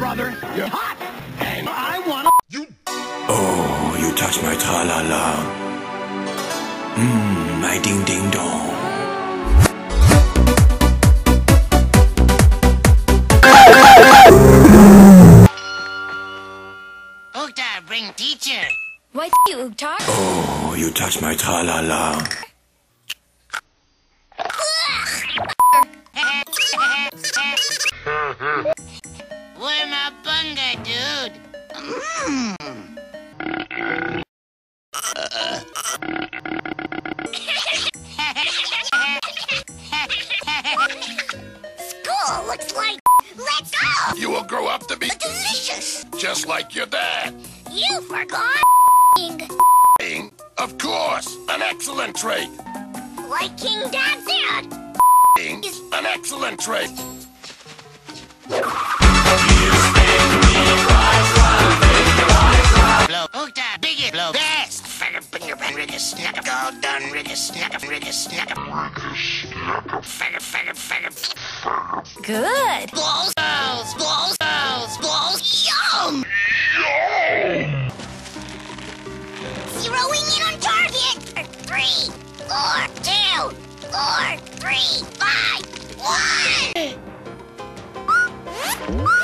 brother. You're hot. And I wanna... You... Oh, you touch my tra-la-la. My ding-ding-dong. Uktar, bring teacher. Why you, Uktar? Oh, you touch my tra-la-la. We're my bunga, dude. School looks like... Let's go! You will grow up to be... Delicious! just like your dad. You forgot... Of course, an excellent trait. Like King Dad's dad. Is an excellent trait. Blow, Uktar, biggest, blow, best. Faggot, finger, pen, rigger, snack, go, done, rigger, snack, rigger, snack, faggot, faggot, faggot. Good. Balls, balls, balls, balls, balls, yum! Zeroing in on target. 3, 4, 2, 4, 3, 5, 1.